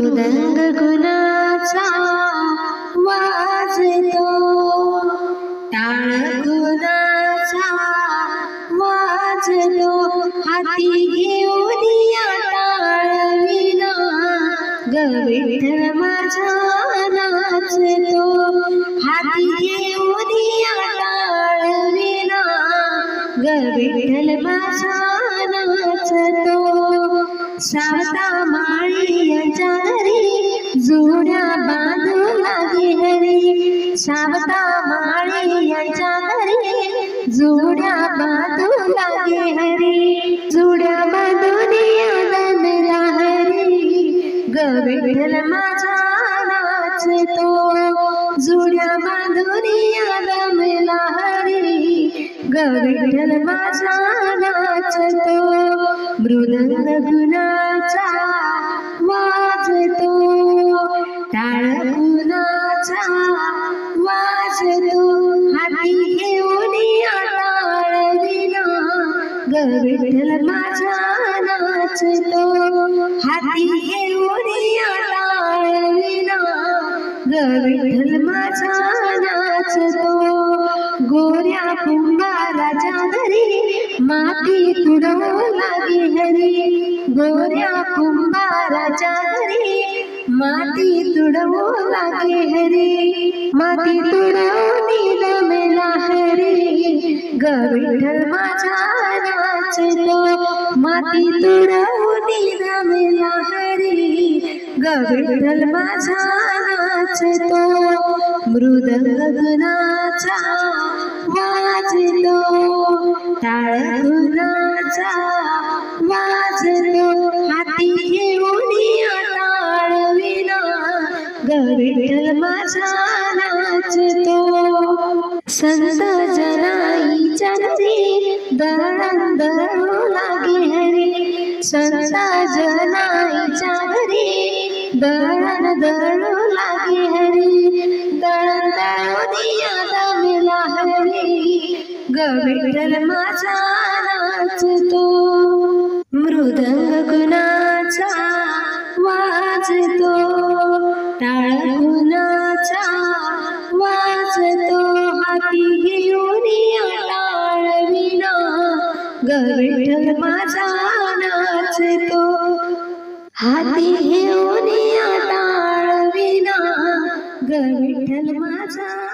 मृदंग गुणाचा वाजतो, टाळ गुणाचा वाजतो, हाती घेऊनिया टाळ विना ग विठ्ठल माझा नाचतो, हाती घेऊनिया टाळ विना ग विठ्ठल माझा नाचतो। सावता माळीच्या घरी जोड्या बांधू लागे हरी, सावता माळीच्या घरी जोड्या बांधू लागे हरी, जोड्या बांधून दमला हरी ग विठ्ठल माझा नाचतो, जोड्या बांधून दमला हरी ग विठ्ठल माझा नाचतो। मृदंग गुणाचा वाजतो, टाळ गुणाचा वाजतो, हाती घेऊनिया टाळ विना ग विठ्ठल माझा नाचतो, हाती घेऊनिया टाळ विना ग विठ्ठल माझा नाचतो। गोऱ्या कुंभाराच्या घरी माती तुडवू लागे हरी, गोऱ्या कुंभाराच्या घरी माती तुडवू लागे हरी, माती तुडवून दमला हरी ग विठ्ठल माझा नाचतो, माती तुडवून दमला हरी ग विठ्ठल माझा नाचतो। मृदंग गुणाचा वाजतो, टाळ गुणाचा वाजतो, हाती घेऊनिया टाळ विना ग विठ्ठल माझा नाचतो। संत जनाईच्या घरी दळण दळू लागे हरी, संत जनाईच्या घरी दळण दळू लागे हरी, दळण दळूनिया दमला हरी ग विठ्ठल माझा नाचतो। मृदंग गुणाचा वाजतो, टाळ गुणाचा वाजतो, हाती घेऊनिया टाळ विना ग विठ्ठल माझा नाचतो, हाती घेऊनिया टाळ विना ग विठ्ठल माझा